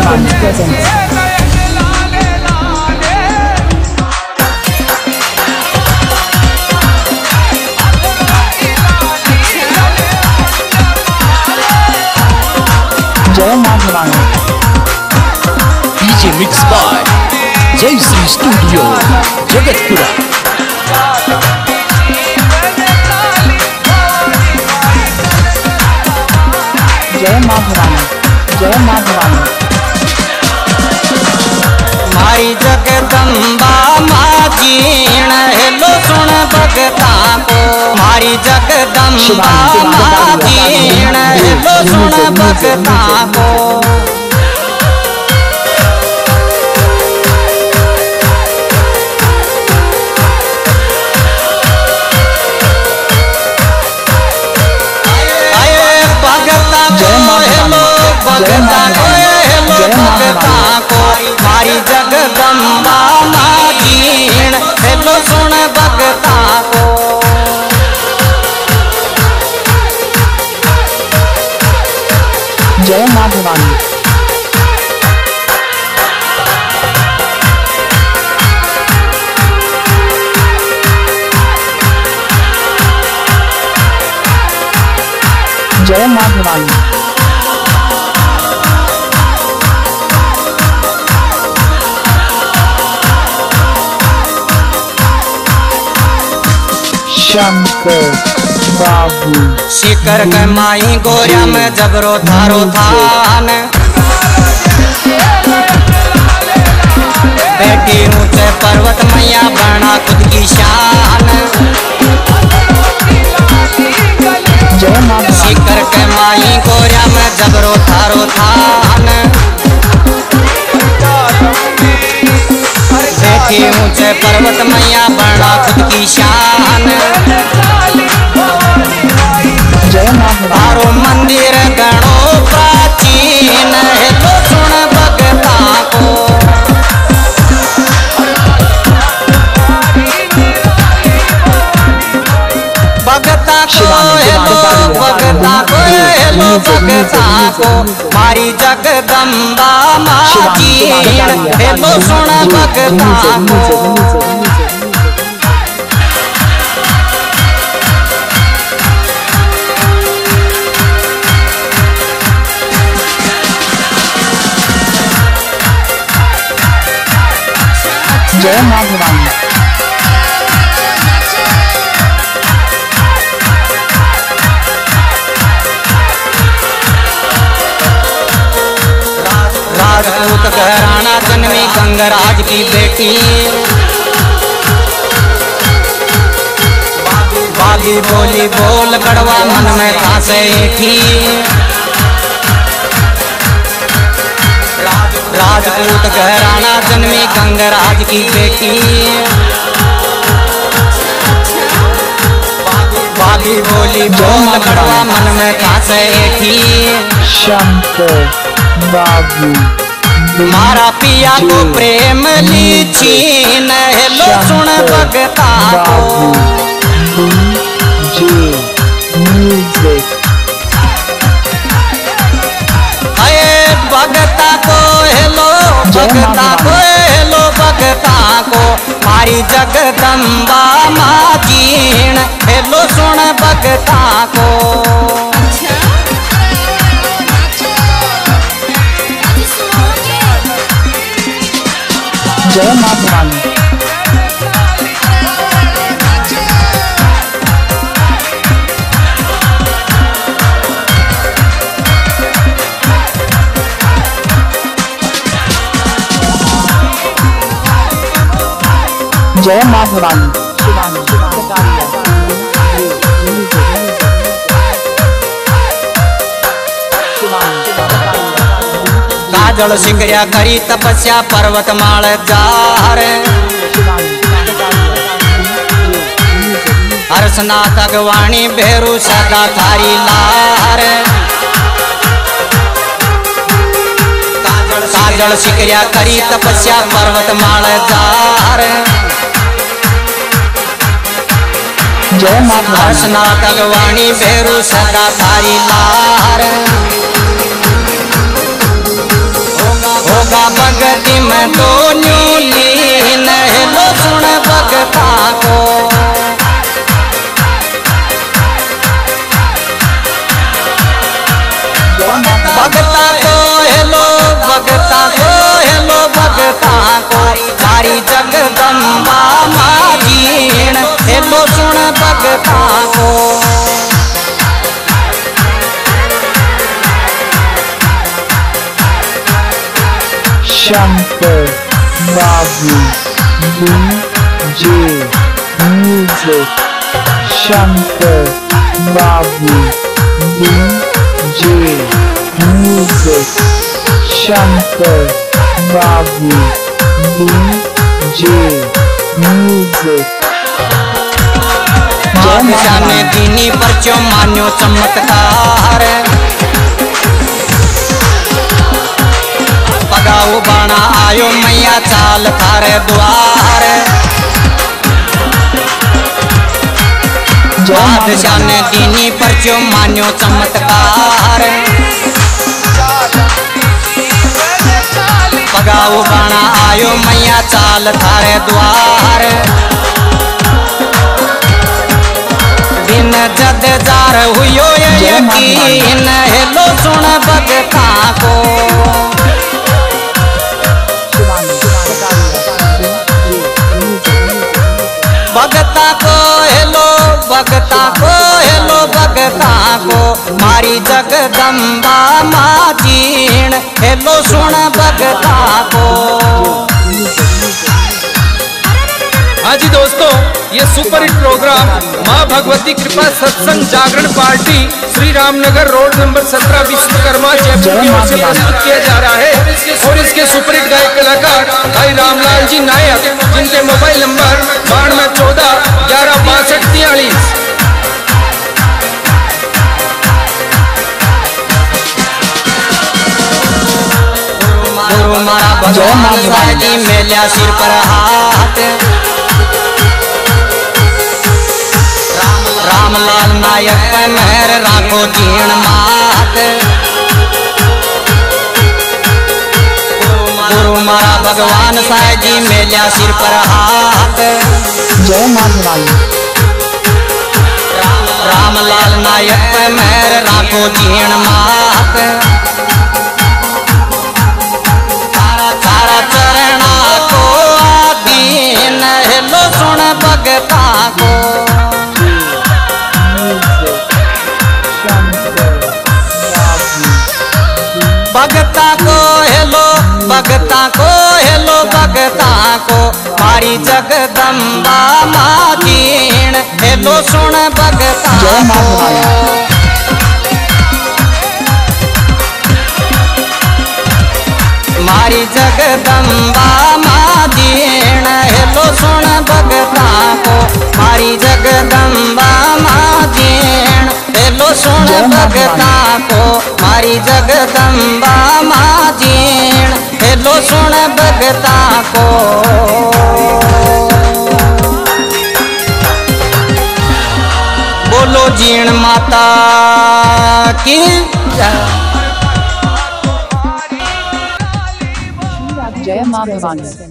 Bhavani presents जय मां Bhavani. DJ mix by जय श्री स्टूडियो जगतपुरा। जय मां भवानी, जय मां भवानी। मारी जगदम्बा माँ जीण हेलो सुन भगता को, मारी जगदम्बा माँ जीण हेलो सुन भगता को। भगता को मारी जगदम्बा माँ जीण हेलो सुन भगता को। जय मां भवानी। जय मां भवानी। शंकर बाबू शिकर के माई गोरिया में जबरो थारो थान, बेटी ऊंचे पर्वत मैया बना खुद की शान। जय मां भवानी। शिकर के माई गोरिया में जबरो थारो थान, बेटी ऊंचे पर्वत मैया बना खुद की शान। जय मां भवानी। तारो मंदिर गणो प्राचीन हेलो सुन भगता को। भगता को हेलो भगता को हेलो भगता को मारी जगदम्बा माँ जीण हेलो सुन भगता को। जय मां भवानी। राजपूत घराना जन्मी गंगराज की बेटी, बागी बोली बोल कड़वा मन में खासे थी। राजपूत घराना जन्मी गंगराज की बेटी, बागी बोली बोल कड़वा मन में खासे थी। शंकर बाबू मारा पिया को प्रेम लीचीन हेलो सुन भगता को। अये भगता को हेलो भगता को हेलो भगता को मारी जगदम्बा माँ जीण हेलो सुन भगता को। जय मां भवानी। जय मां भवानी। काजल शिकरिया करी तपस्या पर्वत माल जार, हर्षनाथ अगवाणी भेरू सदा थारी लार। काजल शिकरिया करी तपस्या पर्वत माल जार, जय मां भवानी। हर्षनाथ अगवाणी भेरू सदा थारी लार। में तो न्यूलीन हेलो सुन भगता को भगता को हेलो भगता को हेलो भगता को मारी जगदम्बा माजीण हेलो सुन भगता को Shankar Babu DJ Music Shankar Babu DJ Music Shankar Babu DJ Music बादशाह ने दीनी पर क्यों मान्यो चमत्कार पगाऊ बाणा आयो मैया चाल थारे द्वार बादशाह ने दीनी पर क्यों मान्यो चमत्कार पगाऊ बाणा आयो मैया चाल थारे द्वार दिन जद जार हुयो यकीन हेलो सुन भगता को भगता को हेलो भगता को हेलो भगता को मारी जगदम्बा माजीण हेलो सुन भगता को। हाँ जी दोस्तों, ये सुपरहिट प्रोग्राम माँ भगवती कृपा सत्संग जागरण party Shri Ramnagar road number 17 Vishwakarma Jaipur की ओर से प्रस्तुत किया जा रहा है और इसके सुपरहिट गायक कलाकार भाई रामलाल जी नायक जिनके मोबाइल नंबर 9214 11 62 43। गुरु मारा भगवान साजी मेल्या सिर पर हाथ रामलाल नायक पे मेहर राखो जीण मात गुरु मारा भगवान साजी मेल्या सिर पर हाथ जय मां भवानी रामलाल नायक पे मेहर राखो जीण मात तारा चरणा को आदीन हेलो सुन भगता को भगता को हेलो भगता को हेलो भगता को मारी जगदम्बा माजीण हेलो सुन भगता को मारी जगदम्बा माजीण हेलो सुन भगता को मारी जगदम्बा माजीण हेलो सुन भगता को मारी जगदम्बा माजीण हेलो सुन भगता को। बोलो जीण माता की जय मां भवानी।